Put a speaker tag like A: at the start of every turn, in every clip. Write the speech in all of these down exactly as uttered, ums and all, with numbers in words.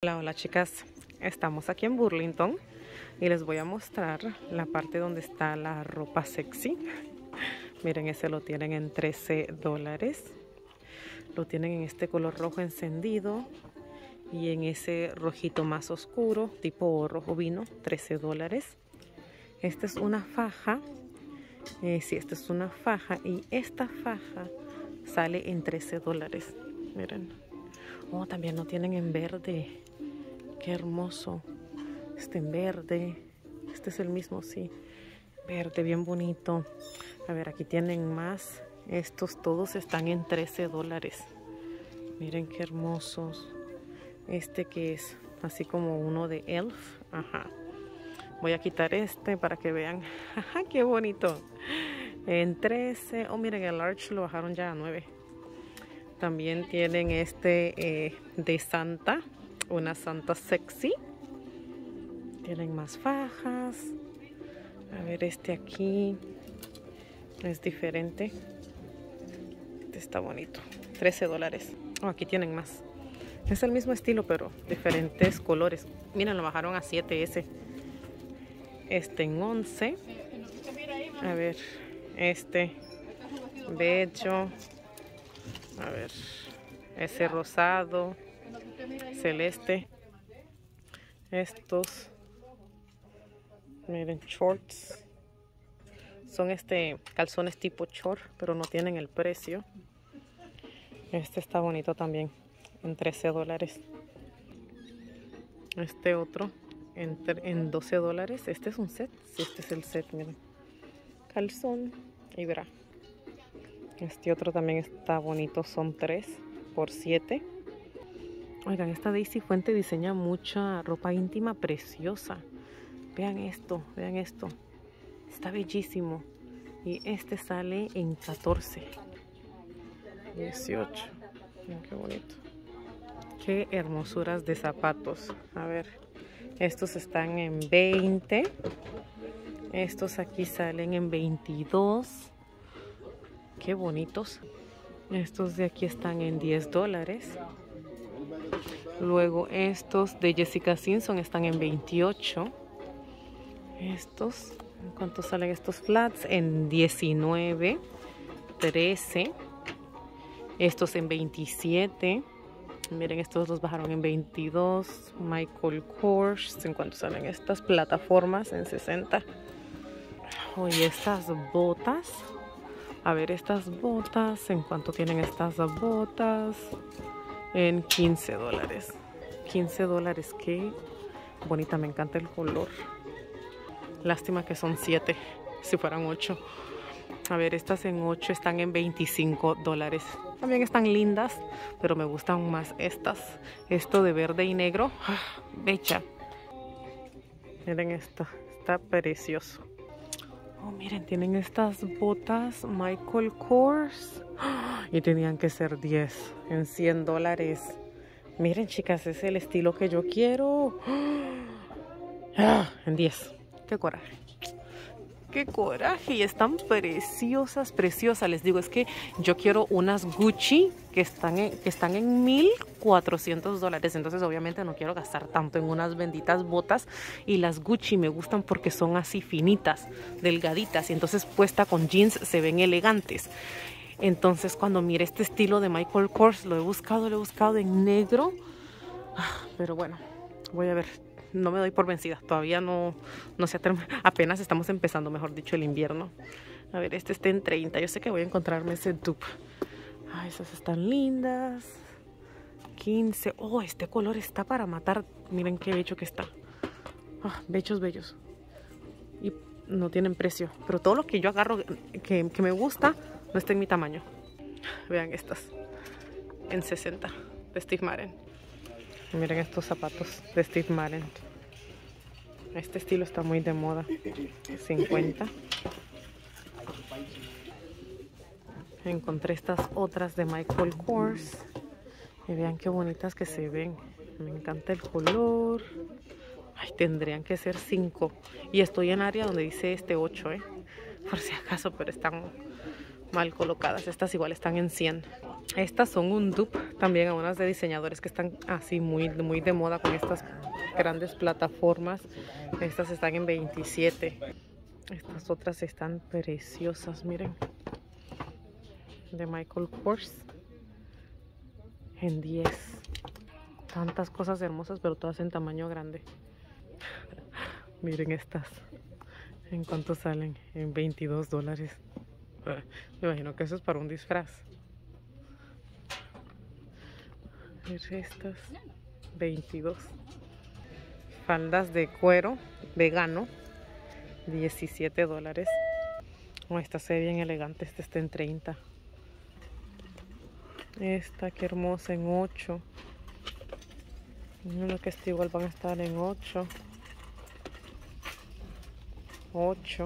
A: Hola, hola chicas, estamos aquí en Burlington y les voy a mostrar la parte donde está la ropa sexy. Miren, ese lo tienen en trece dólares. Lo tienen en este color rojo encendido y en ese rojito más oscuro, tipo rojo vino, trece dólares. Esta es una faja, eh, sí, esta es una faja y esta faja sale en trece dólares. Miren, oh, también lo tienen en verde. Qué hermoso. Este en verde. Este es el mismo, sí. Verde, bien bonito. A ver, aquí tienen más. Estos todos están en trece dólares. Miren qué hermosos. Este que es así como uno de Elf. Ajá. Voy a quitar este para que vean. Ajá, qué bonito. En trece. Oh, miren, el large lo bajaron ya a nueve. También tienen este eh, de Santa. Una Santa sexy. Tienen más fajas. A ver, este aquí es diferente. Este está bonito. trece dólares. Oh, aquí tienen más. Es el mismo estilo, pero diferentes colores. Miren, lo bajaron a siete ese. Este en once. A ver, este bello. A ver, ese rosado. Celeste. Estos, miren, shorts. Son este calzones tipo short, pero no tienen el precio. Este está bonito también, en trece dólares. Este otro en, en doce dólares. Este es un set. Sí, este es el set, miren. Calzón y bra. Este otro también está bonito. Son tres por siete. Oigan, esta Daisy Fuente diseña mucha ropa íntima preciosa. Vean esto, vean esto. Está bellísimo. Y este sale en catorce. dieciocho. Miren qué bonito. Qué hermosuras de zapatos. A ver, estos están en veinte. Estos aquí salen en veintidós. Qué bonitos. Estos de aquí están en diez dólares. Luego estos de Jessica Simpson están en veintiocho. Estos, ¿en cuánto salen estos flats? En diecinueve, trece. Estos en veintisiete. Miren, estos los bajaron en veintidós. Michael Kors, ¿en cuánto salen estas plataformas? En sesenta. Oye, estas botas. A ver, estas botas, ¿en cuánto tienen estas botas? En quince dólares. quince dólares, qué bonita, me encanta el color. Lástima que son siete, si fueran ocho. A ver, estas en ocho están en veinticinco dólares. También están lindas, pero me gustan más estas. Esto de verde y negro, bella. Miren esto, está precioso. Oh, miren, tienen estas botas Michael Kors. Y tenían que ser diez en cien dólares. Miren, chicas, es el estilo que yo quiero. Ah, en diez. Qué coraje. Qué coraje. Y están preciosas, preciosas. Les digo, es que yo quiero unas Gucci que están en, que están en mil cuatrocientos dólares. Entonces, obviamente, no quiero gastar tanto en unas benditas botas. Y las Gucci me gustan porque son así finitas, delgaditas. Y entonces, puesta con jeans, se ven elegantes. Entonces, cuando mire este estilo de Michael Kors, lo he buscado, lo he buscado en negro. Pero bueno, voy a ver. No me doy por vencida. Todavía no, no se ha terminado. Apenas estamos empezando, mejor dicho, el invierno. A ver, este está en treinta. Yo sé que voy a encontrarme ese dupe. Ah, esas están lindas. quince. Oh, este color está para matar. Miren qué bello que está. Ah, bellos, bellos. Y no tienen precio. Pero todo lo que yo agarro que, que me gusta no está en mi tamaño. Vean estas. En sesenta. De Steve Madden. Miren estos zapatos de Steve Madden. Este estilo está muy de moda. cincuenta. Encontré estas otras de Michael Kors. Y vean qué bonitas que se ven. Me encanta el color. Ay, tendrían que ser cinco. Y estoy en área donde dice este ocho, ¿eh? Por si acaso, pero están mal colocadas. Estas igual están en cien. Estas son un dupe también a unas de diseñadores que están así muy, muy de moda con estas grandes plataformas. Estas están en veintisiete. Estas otras están preciosas, miren. De Michael Kors en diez. Tantas cosas hermosas, pero todas en tamaño grande. Miren estas. ¿En cuánto salen? En veintidós dólares. Me imagino que eso es para un disfraz. Estas veintidós. Faldas de cuero vegano, diecisiete dólares. Oh, esta se ve bien elegante. Esta está en treinta. Esta qué hermosa en ocho. Uno que está igual van a estar en ocho. ocho.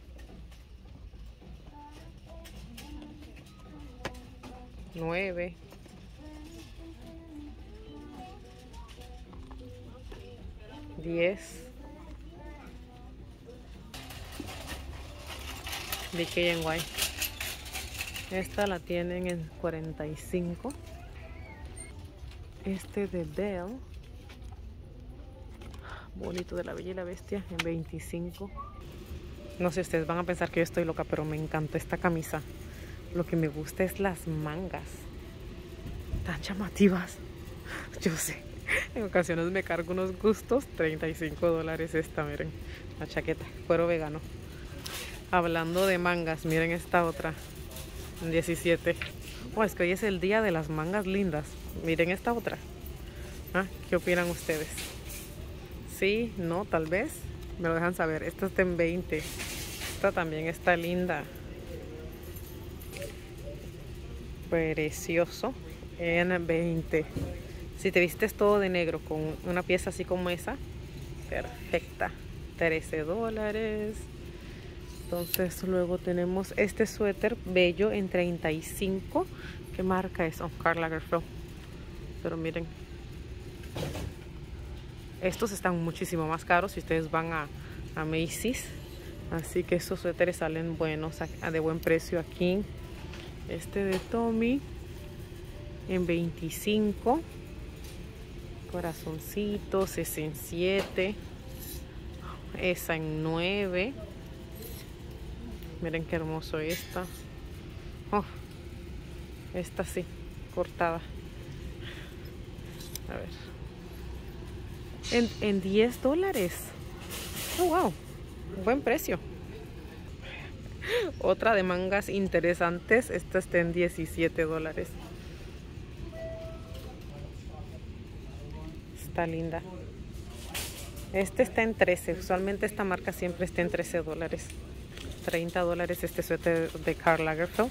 A: nueve. diez. D K N Y. Esta la tienen en cuarenta y cinco. Este de Belle, bonito, de La Bella y la Bestia, en veinticinco. No sé, ustedes van a pensar que yo estoy loca, pero me encanta esta camisa. Lo que me gusta es las mangas, tan llamativas. Yo sé, en ocasiones me cargo unos gustos. Treinta y cinco dólares esta, miren, la chaqueta, cuero vegano. Hablando de mangas, miren esta otra, en diecisiete. Oh, es que hoy es el día de las mangas lindas. Miren esta otra. ¿Ah? ¿Qué opinan ustedes? Sí, no, tal vez. Me lo dejan saber. Esta está en veinte. Esta también está linda. Precioso. En veinte. Si te vistes todo de negro con una pieza así como esa, perfecta. trece dólares. Entonces luego tenemos este suéter bello en treinta y cinco. ¿Qué marca es? Oh, Karl Lagerfeld. Pero miren, estos están muchísimo más caros si ustedes van a, a Macy's. Así que estos suéteres salen buenos, a, de buen precio aquí. Este de Tommy en veinticinco. Corazoncitos, es en siete. Esa en nueve. Miren qué hermoso esta. Oh, esta sí, cortada. A ver. En, en diez dólares. Oh, wow. Buen precio. Otra de mangas interesantes. Esta está en diecisiete dólares. Está linda. Este está en trece. Usualmente esta marca siempre está en trece dólares. treinta dólares este suéter de Karl Lagerfeld.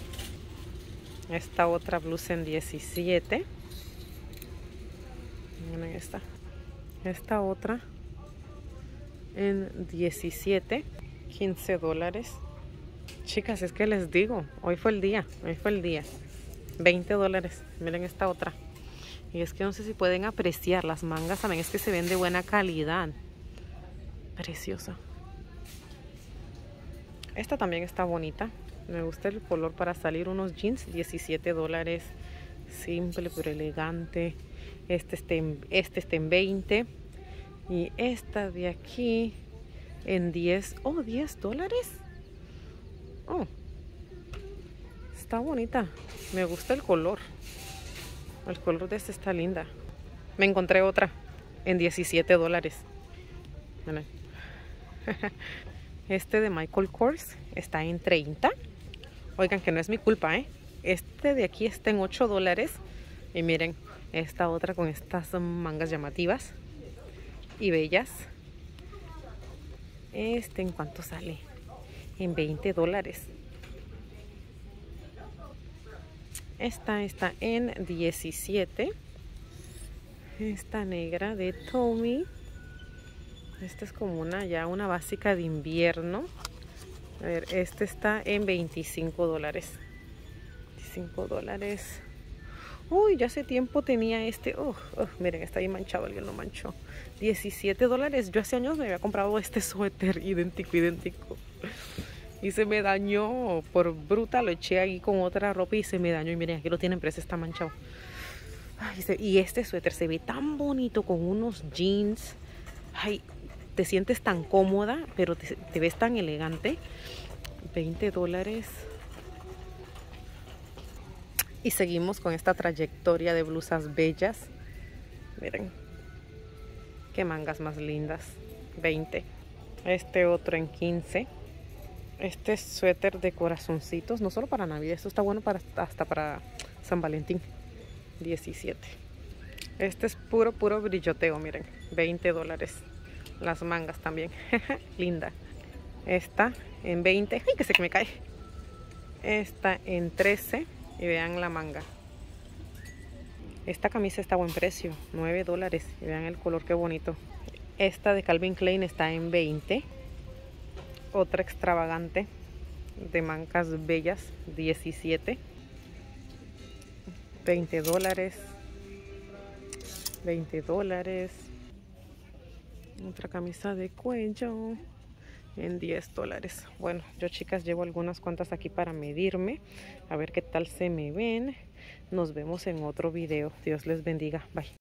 A: Esta otra blusa en diecisiete. Miren esta. Esta otra en diecisiete. quince dólares. Chicas, es que les digo, hoy fue el día. Hoy fue el día. veinte dólares. Miren esta otra. Y es que no sé si pueden apreciar las mangas. También es que se ven de buena calidad. Preciosa. Esta también está bonita. Me gusta el color para salir. Unos jeans, diecisiete dólares. Simple pero elegante. Este está en, este está en veinte. Y esta de aquí en diez. Oh, diez dólares. Oh, está bonita. Me gusta el color. El color de este está linda. Me encontré otra en diecisiete dólares. Bueno. Este de Michael Kors está en treinta. Oigan, que no es mi culpa, ¿eh? Este de aquí está en ocho dólares. Y miren, esta otra con estas mangas llamativas y bellas. Este, ¿en cuánto sale? En veinte dólares. Esta está en diecisiete. Esta negra de Tommy. Esta es como una ya una básica de invierno. A ver, este está en veinticinco dólares. veinticinco dólares. Uy, ya hace tiempo tenía este. Oh, oh, miren, está ahí manchado, alguien lo manchó. diecisiete dólares. Yo hace años me había comprado este suéter idéntico, idéntico. Y se me dañó por bruta. Lo eché ahí con otra ropa y se me dañó. Y miren, aquí lo tienen, pero ese está manchado. Ay, se- y este suéter se ve tan bonito con unos jeans. Ay, te sientes tan cómoda, pero te, te ves tan elegante. veinte dólares. Y seguimos con esta trayectoria de blusas bellas. Miren, qué mangas más lindas. veinte. Este otro en quince. Este suéter de corazoncitos, no solo para Navidad, esto está bueno para, hasta para San Valentín. diecisiete. Este es puro, puro brilloteo, miren. veinte dólares. Las mangas también. Linda. Esta en veinte. ¡Ay, que se que me cae! Esta en trece. Y vean la manga. Esta camisa está a buen precio. nueve dólares. Y vean el color, qué bonito. Esta de Calvin Klein está en veinte. Otra extravagante de mangas bellas. diecisiete. veinte dólares. veinte dólares. Otra camisa de cuello en diez dólares. Bueno, yo chicas llevo algunas cuantas aquí para medirme, a ver qué tal se me ven. Nos vemos en otro video. Dios les bendiga. Bye.